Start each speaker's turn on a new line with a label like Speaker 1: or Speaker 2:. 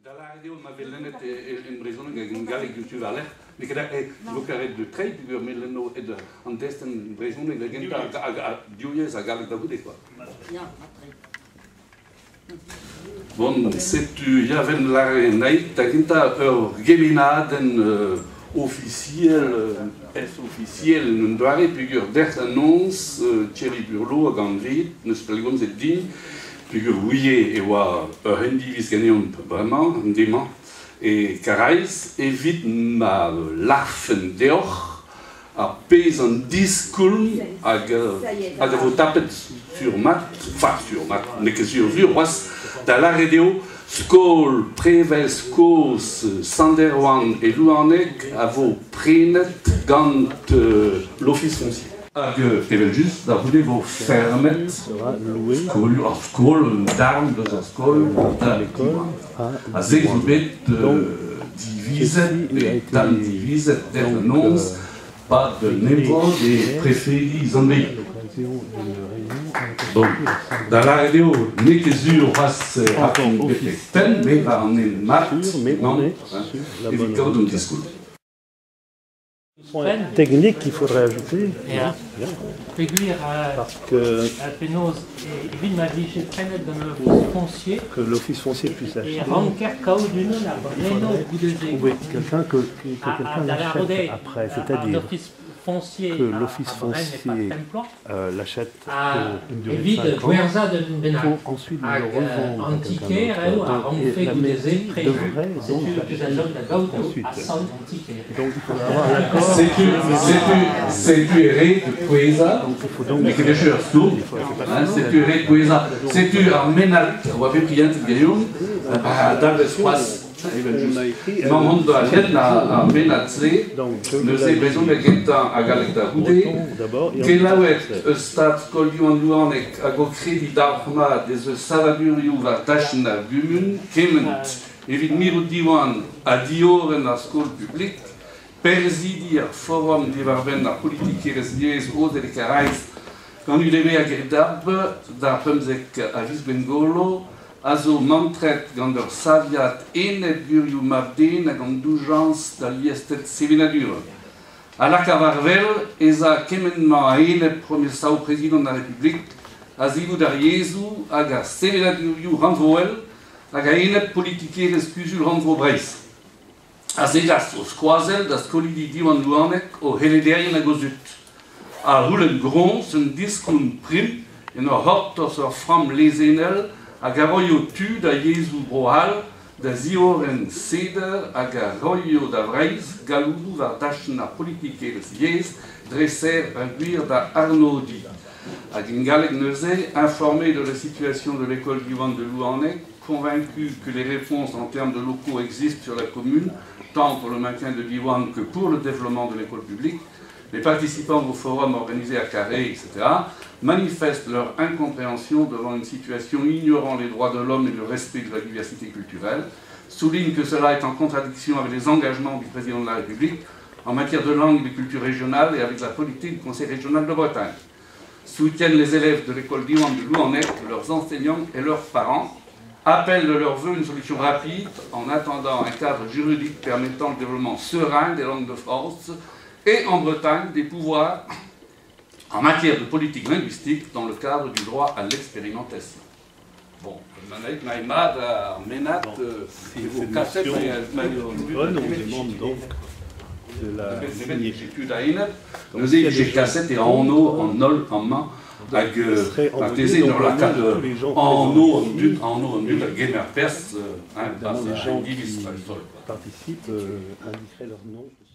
Speaker 1: Dalla radio Mavellenet in Brisbane gallig culturale, mais kada vocare de très du Meleno et de en testen Brisbane la gente a Dieu sa gallig da bude quoi. Bon, c'est tu javen la night ta quinta geminaden officiel officiel nun doare figure d'annonce Thierry Burlot a gandrit ne spelgons et dit figure ouillé et wa indivis gagnant vraiment dément et carais évite ma larven deoch a pez en discours à vous taper sur mat, n'est que sur was dans la radio Skol, Preveskos, Sanderwan et Louanek à vos prénet gant l'office foncier. Tevel juste, da voulez vos fermet, skol, d'armes de la skol, à zexubet diviset, et tant diviset d'annonce, pas de n'importe des préférés zombies. Donc, dans la radio, n'est que sur was mais on est mat, non, évidemment d'un discours.
Speaker 2: Technique qu'il faudrait ajouter.
Speaker 3: Parce que
Speaker 2: l'office foncier puisse acheter.
Speaker 3: Trouver
Speaker 2: quelqu'un que quelqu'un l'achète après, c'est-à-dire que l'office foncier l'achète pour une durée de 5 ans, pour ensuite le revendre à quelqu'un d'autre. Et la mairie devrait donc l'acheter ensuite. Donc il faudra avoir l'accord.
Speaker 1: C'est tu erré de Queza, mais que les choses tournent. C'est tu erré de Queza. C'est tu armenat, on va faire prier de Gaillon, dans l'espace. Non, on doit aller à Menatse, nous avons besoin de quelqu'un à Galeta Houdé, qui là où est stade Collion Luanek à go crédit d'arma des Saladuriou va Tachna Gumun, Kement, évite Mirudiwan à Dioren à l'école publique, Persidia Forum d'Ivarven la politique et résidence aux et les Carais, quand il est à Gerdab, d'Arpemzek à Visbengolo, Azo mantret gandor saviat enet guriu mabden agam d'urgence d'aliestet sevenadur. À la Cavarvel, eza kemenman a enet promessa au président de la République, a zivou d'Ariezu, aga sevenaduriu renvoel, aga enet politiquer exclusul renvo breis. A zegas o skroazel da skolidi diwan luanek o helederien a gozut. A roulen grons un discoun prim, en o hortos or fram lezenel, a garoio tu da Jesu brohal, da zioren seder, a garoio da vreiz, galoudu var dachna politikeres yez, dresser a guir da Arnaudi. A gingalek neuze, informé de la situation de l'école Diwan de Louanek, convaincu que les réponses en termes de locaux existent sur la commune, tant pour le maintien de Diwan que pour le développement de l'école publique, les participants au forum organisé à Carré, etc., manifestent leur incompréhension devant une situation ignorant les droits de l'homme et le respect de la diversité culturelle, soulignent que cela est en contradiction avec les engagements du président de la République en matière de langue et de culture régionale et avec la politique du Conseil régional de Bretagne, soutiennent les élèves de l'école Diwan de Louanek, leurs enseignants et leurs parents, appellent de leur vœu une solution rapide en attendant un cadre juridique permettant le développement serein des langues de France et en Bretagne des pouvoirs en matière de politique linguistique dans le cadre du droit à l'expérimentation. Bon, Manaïk Naïmad, Ménat, vous cassez,
Speaker 2: on demande donc de la
Speaker 1: signature d'Aïnet, nous j'ai cassette et en eau, en nol, en main, avec la thésée dans la cadre en eau, en but, la gamer perse,
Speaker 2: les gens qui participent indiqueraient leur nom.